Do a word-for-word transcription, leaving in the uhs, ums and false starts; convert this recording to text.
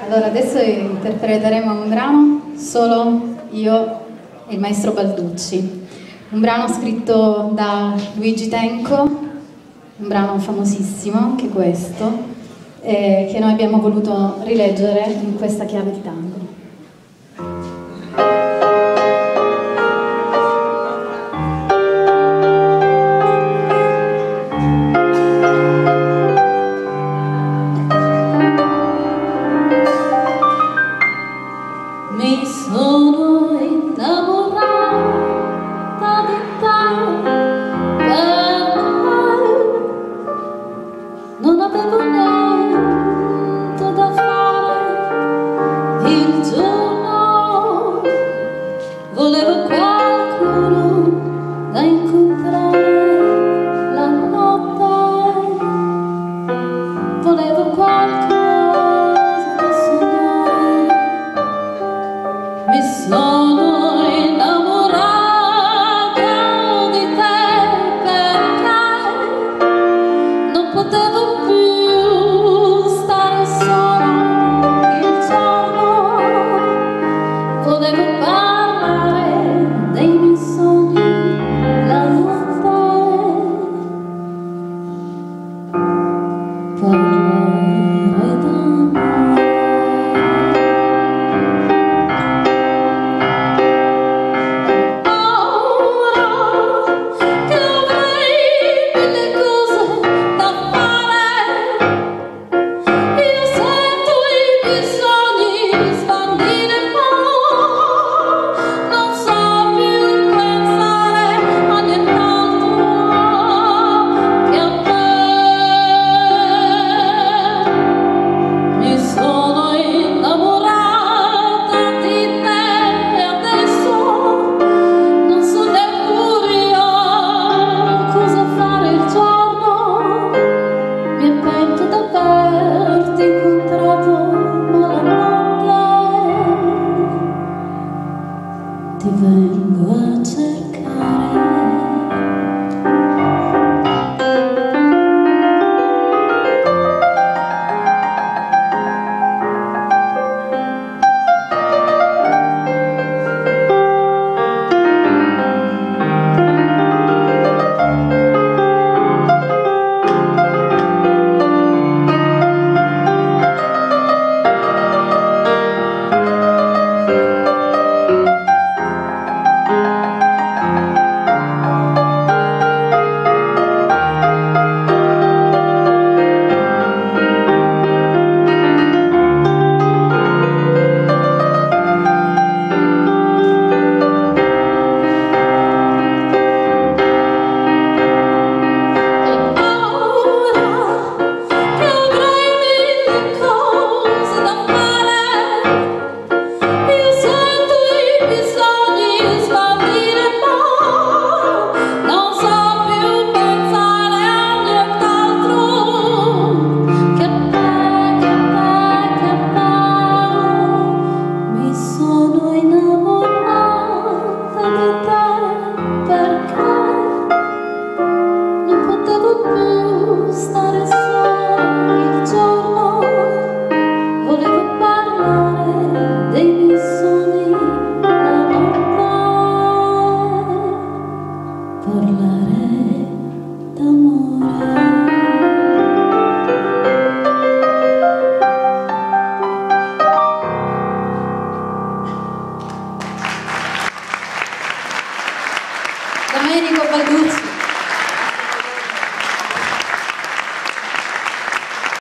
Allora, adesso interpreteremo un brano, solo io e il maestro Balducci. Un brano scritto da Luigi Tenco, un brano famosissimo, anche questo, eh, che noi abbiamo voluto rileggere in questa chiave di tango. Mi sono innamorata di te perché non avevo niente da fare il giorno, volevo qualcuno da incontrare la notte, volevo qualcosa da sognare. Mi sono innamorata di te perché non potevo più stare sola il giorno, volevo parlare dei miei sogni la notte, parlare d'amore. Ti vengo a cercare. Domenico Balducci.